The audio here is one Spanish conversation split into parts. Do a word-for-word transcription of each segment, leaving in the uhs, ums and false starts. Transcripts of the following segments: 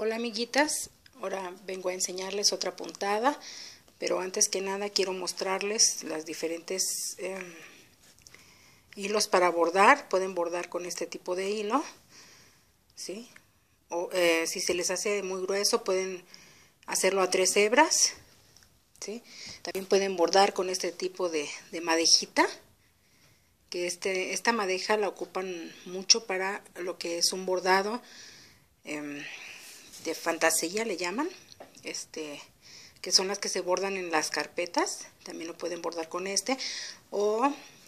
Hola amiguitas, ahora vengo a enseñarles otra puntada, pero antes que nada quiero mostrarles las diferentes eh, hilos para bordar. Pueden bordar con este tipo de hilo, ¿sí? O eh, si se les hace muy grueso pueden hacerlo a tres hebras, ¿sí? También pueden bordar con este tipo de, de madejita, que este, esta madeja la ocupan mucho para lo que es un bordado eh, de fantasía, le llaman, este, que son las que se bordan en las carpetas. También lo pueden bordar con este, o,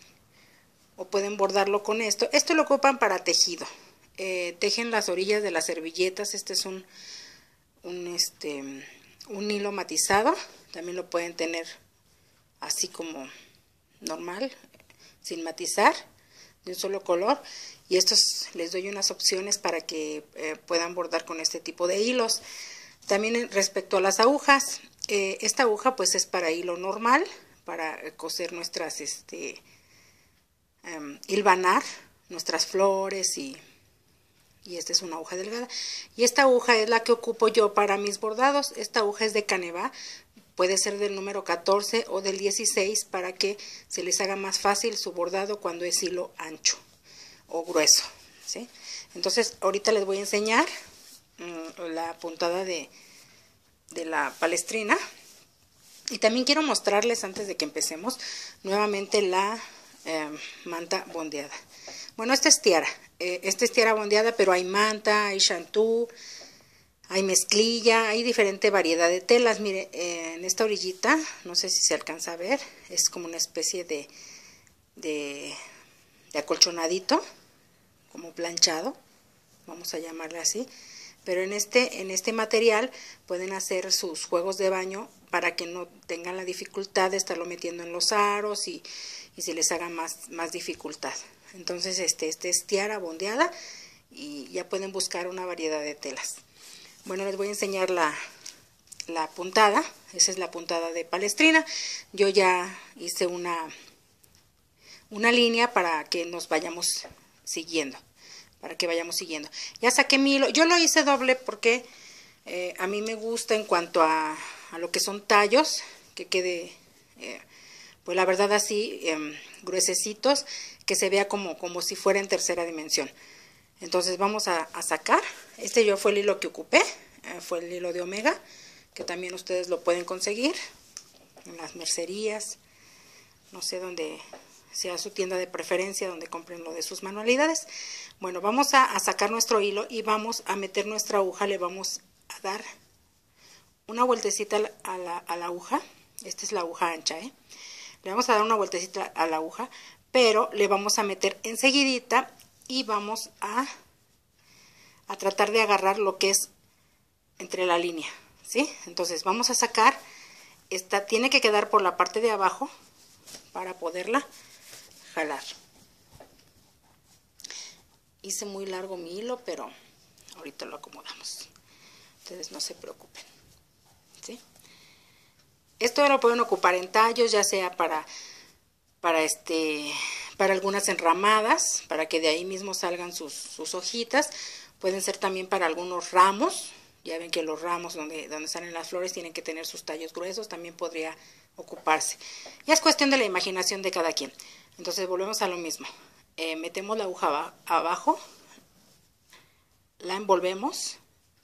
o pueden bordarlo con esto. Esto lo ocupan para tejido. Eh, tejen las orillas de las servilletas. Este es un, un, este, un hilo matizado. También lo pueden tener así como normal, sin matizar, de un solo color. Y estos les doy unas opciones para que eh, puedan bordar con este tipo de hilos. También respecto a las agujas, eh, esta aguja pues es para hilo normal, para coser nuestras, este, um, hilvanar nuestras flores, y, y esta es una aguja delgada. Y esta aguja es la que ocupo yo para mis bordados. Esta aguja es de Caneva, puede ser del número catorce o del dieciséis, para que se les haga más fácil su bordado cuando es hilo ancho o grueso, ¿sí? Entonces ahorita les voy a enseñar mmm, la puntada de, de la palestrina, y también quiero mostrarles, antes de que empecemos, nuevamente la eh, manta bondeada. Bueno, esta es tiara, eh, esta es tiara bondeada, pero hay manta, hay chantú, hay mezclilla, hay diferente variedad de telas. Mire, eh, en esta orillita, no sé si se alcanza a ver, es como una especie de, de, de acolchonadito, como planchado, vamos a llamarle así. Pero en este, en este material pueden hacer sus juegos de baño para que no tengan la dificultad de estarlo metiendo en los aros y, y se les haga más, más dificultad. Entonces este, este es tiara bondeada, y ya pueden buscar una variedad de telas. Bueno, les voy a enseñar la, la puntada. Esa es la puntada de palestrina. Yo ya hice una, una línea para que nos vayamos siguiendo. Para que vayamos siguiendo. Ya saqué mi hilo. Yo lo hice doble porque eh, a mí me gusta, en cuanto a, a lo que son tallos, que quede, eh, pues la verdad así, eh, gruesecitos, que se vea como, como si fuera en tercera dimensión. Entonces vamos a, a sacar. Este yo fue el hilo que ocupé, eh, fue el hilo de Omega, que también ustedes lo pueden conseguir en las mercerías, no sé dónde sea su tienda de preferencia, donde compren lo de sus manualidades. Bueno, vamos a, a sacar nuestro hilo y vamos a meter nuestra aguja. Le vamos a dar una vueltecita a la, a la aguja. Esta es la aguja ancha, ¿eh? Le vamos a dar una vueltecita a la aguja, pero le vamos a meter enseguidita y vamos a, a tratar de agarrar lo que es entre la línea, ¿sí? Entonces vamos a sacar. Esta tiene que quedar por la parte de abajo para poderla jalar. Hice muy largo mi hilo, pero ahorita lo acomodamos. Ustedes no se preocupen, ¿sí? Esto lo pueden ocupar en tallos, ya sea para, para, este, para algunas enramadas, para que de ahí mismo salgan sus, sus hojitas. Pueden ser también para algunos ramos. Ya ven que los ramos donde, donde salen las flores tienen que tener sus tallos gruesos. También podría ocuparse. Ya es cuestión de la imaginación de cada quien. Entonces volvemos a lo mismo. Eh, metemos la aguja abajo, la envolvemos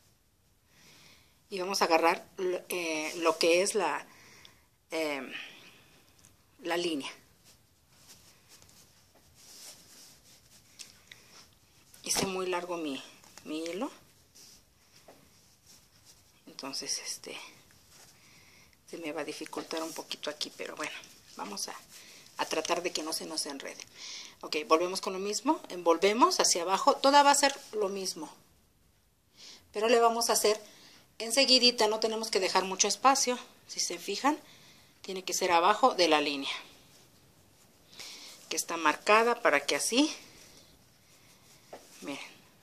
y vamos a agarrar eh, lo que es la, eh, la línea. Hice muy largo mi, mi hilo, entonces este se me va a dificultar un poquito aquí, pero bueno, vamos a, a tratar de que no se nos enrede. Ok, volvemos con lo mismo, envolvemos hacia abajo, toda va a ser lo mismo, pero le vamos a hacer enseguidita, no tenemos que dejar mucho espacio. Si se fijan, tiene que ser abajo de la línea que está marcada, para que así, miren,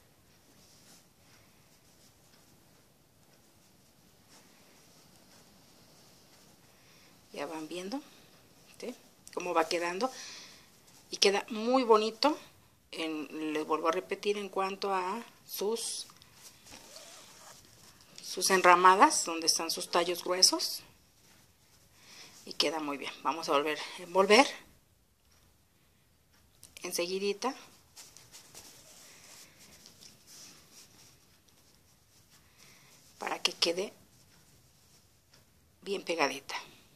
ya van viendo, ¿sí?, cómo va quedando, y queda muy bonito. En, les vuelvo a repetir, en cuanto a sus sus enramadas, donde están sus tallos gruesos, y queda muy bien. Vamos a volver a envolver enseguidita. Para que quede bien pegadita.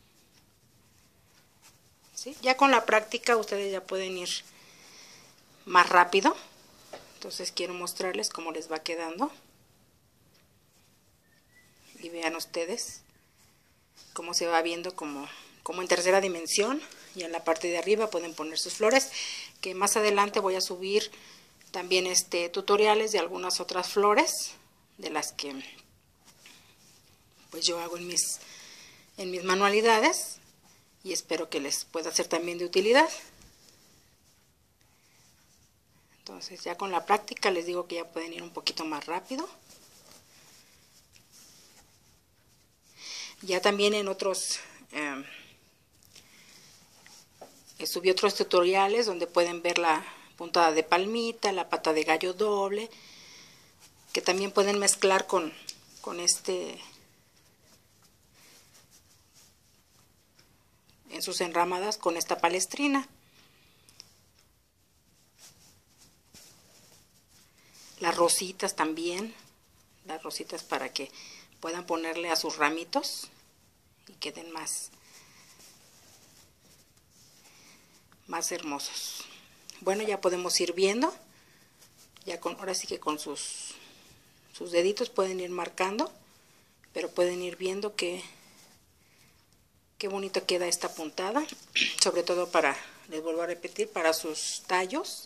¿Sí? Ya con la práctica ustedes ya pueden ir más rápido. Entonces quiero mostrarles cómo les va quedando. Y vean ustedes cómo se va viendo como, como en tercera dimensión. Y en la parte de arriba pueden poner sus flores, que más adelante voy a subir también este tutoriales de algunas otras flores, de las que pues yo hago en mis, en mis manualidades, y espero que les pueda ser también de utilidad. Entonces ya con la práctica les digo que ya pueden ir un poquito más rápido. Ya también en otros, eh, subí otros tutoriales donde pueden ver la puntada de palmita, la pata de gallo doble, que también pueden mezclar con, con este, en sus enramadas con esta palestrina. Las rositas también, las rositas para que puedan ponerle a sus ramitos y queden más, más hermosos. Bueno, ya podemos ir viendo, ya con, ahora sí que con sus, sus deditos pueden ir marcando, pero pueden ir viendo que qué bonito queda esta puntada, sobre todo para, les vuelvo a repetir, para sus tallos.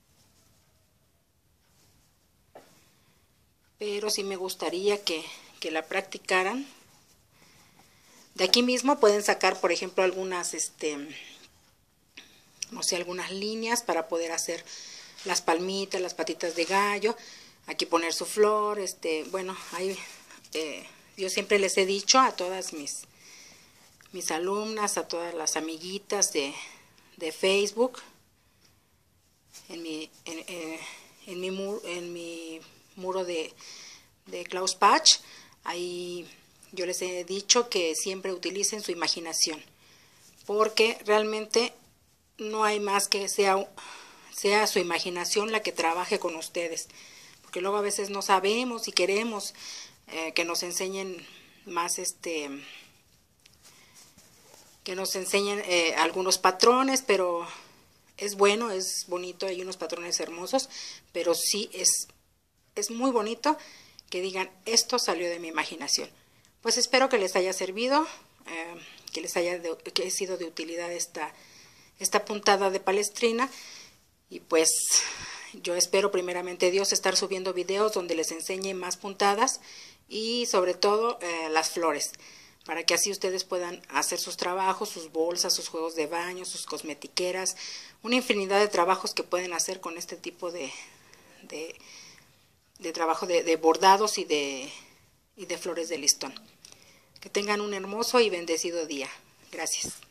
Pero sí me gustaría que, que la practicaran. De aquí mismo pueden sacar, por ejemplo, algunas, este, no sé, algunas líneas para poder hacer las palmitas, las patitas de gallo. Aquí poner su flor, este, bueno, ahí, eh, yo siempre les he dicho a todas mis, mis alumnas, a todas las amiguitas de, de Facebook, en mi, en, eh, en mi, mur, en mi muro de, de Klaus Patch, ahí yo les he dicho que siempre utilicen su imaginación, porque realmente no hay más que sea, sea su imaginación la que trabaje con ustedes, porque luego a veces no sabemos y queremos eh, que nos enseñen más, este, que nos enseñen eh, algunos patrones, pero es bueno, es bonito, hay unos patrones hermosos, pero sí es Es muy bonito que digan, esto salió de mi imaginación. Pues espero que les haya servido, eh, que les haya de, que haya sido de utilidad esta, esta puntada de palestrina. Y pues yo espero primeramente Dios estar subiendo videos donde les enseñe más puntadas y sobre todo eh, las flores, para que así ustedes puedan hacer sus trabajos, sus bolsas, sus juegos de baño, sus cosmetiqueras, una infinidad de trabajos que pueden hacer con este tipo de... de de trabajo de, de bordados y de, y de flores de listón. Que tengan un hermoso y bendecido día. Gracias.